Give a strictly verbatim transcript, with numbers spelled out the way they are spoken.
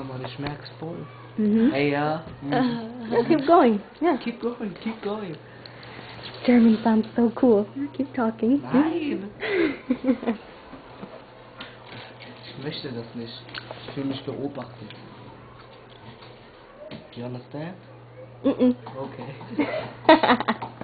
aber ich merk's voll. Mhm. Hey, ja. Mhm. Well, keep going. Yeah. Keep going, keep going. German sounds so cool. Keep talking. Nein! Ich möchte das nicht. Ich will mich beobachten. Do you understand? Mm-mm. Okay.